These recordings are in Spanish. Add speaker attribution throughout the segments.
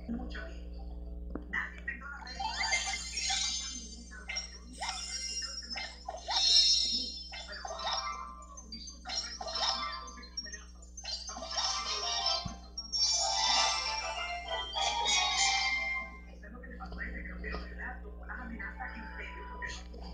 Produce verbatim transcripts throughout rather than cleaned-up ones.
Speaker 1: Mucho bien. Nadie inventó las redes sociales para lo que está pasando en muchas ocasiones. Las redes sociales se meten con todo. Sí, pero todo el mundo disfruta las redes sociales. Mira, conseguir amenazas. Estamos hablando de lo que está pasando. Eso es lo que le pasó a ella, que no quiero verdad, tomó las amenazas en serio, porque no.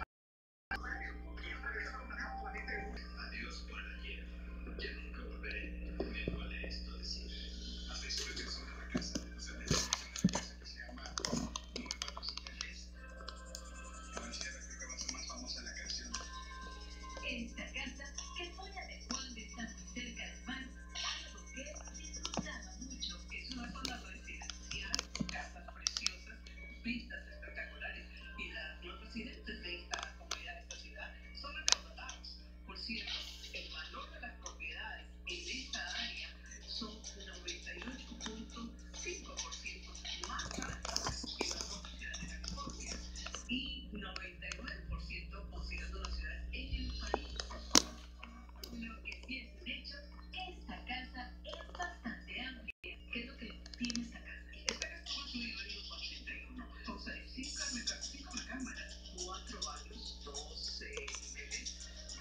Speaker 1: Adiós por ayer. Ya nunca volveré. Me duele esto decir. Hasta hizo reflexión en la casa. O sea, me dice en la casa que se llama nueve cuatro cinco tres. A ver si ahora creo que va a ser más famosa la canción. Esta casa, que fue la de Juan, está muy cerca del mar, algo que disfrutaba mucho. Es una zona residencial, casas preciosas, vistas espectaculares, y la- los residentes de esta comunidad, de esta ciudad, son acaudalados. Por cierto, el valor de las propiedades en esta área son noventa y ocho punto cinco por ciento más altas que las otras ciudades de California y noventa y nueve por ciento considerando las ciudades en el país. Lo que sí es un hecho, esta casa es bastante amplia. ¿Qué es lo que tiene esta casa? Esta casa fue construida en el ochenta y uno. O sea, cinco recámaras, cinco recámaras, cuatro baños, doce niveles.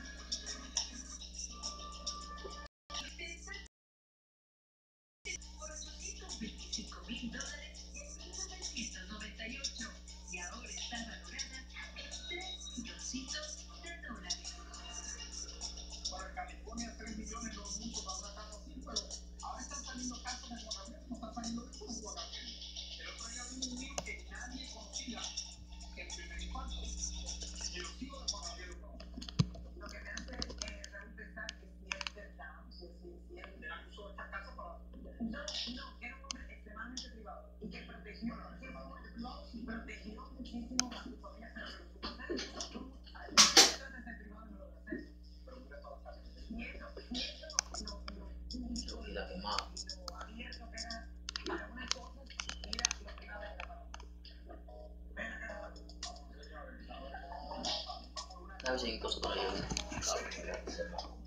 Speaker 1: Interesante. Por ochocientos veinticinco mil dólares en mil novecientos noventa y ocho. Y ahora está valorada en tres milloncitos de dólares. Para California, tres millones no es mucho para una casa así, pero ahora están saliendo casas de Juan Gabriel, no están saliendo de puro Juan Gabriel. El otro día vi un link que nadie conocía en primer impacto. Y los hijos de Juan Gabriel lo conocen. Lo que me hace eh, Raúl pensar que si es verdad, si es si él usó esta casa para. No, no, que era un hombre extremadamente privado y que protegió muchísimo, protegió muchísimo a su familia, pero lo supo hacer. Desde privado no lo hace. Pero mira todas las casas que tenía. Y eso, y eso lo, lo, lo,
Speaker 2: Y la quemaba.
Speaker 1: lo abierto que era para unas cosas, mira lo privado que era para otras. Ven acá,
Speaker 2: A veces hay cosas por ahí.